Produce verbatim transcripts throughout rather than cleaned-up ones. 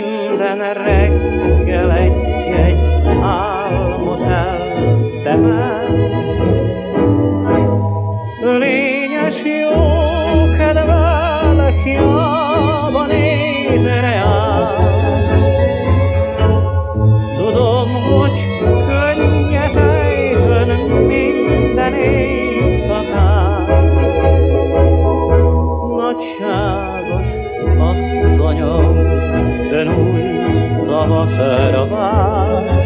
Minden reggel egy-egy álmot eltemel. Lényes jó kedvel hiába néz reál. Tudom, hogy könnyet ejtön minden éjszakán. Nagyságos asszonyom, ön új tavaszra vár.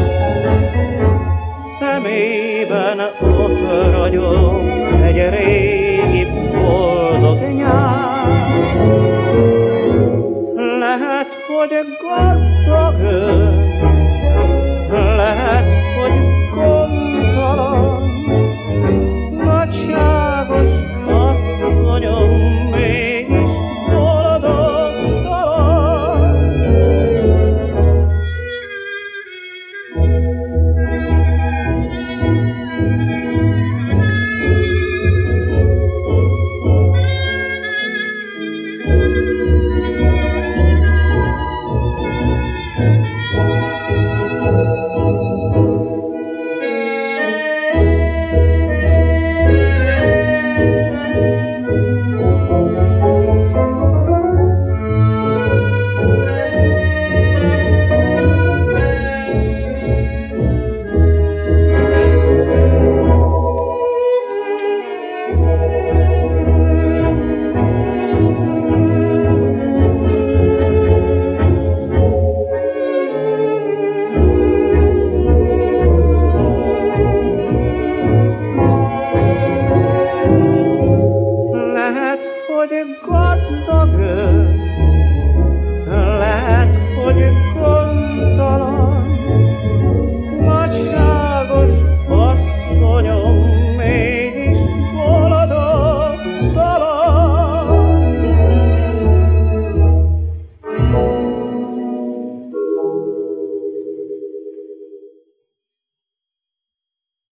Szemében ott ragyog egy régi boldog nyár. Lehet, hogy gazdag ön, lehet, hogy gondtalan,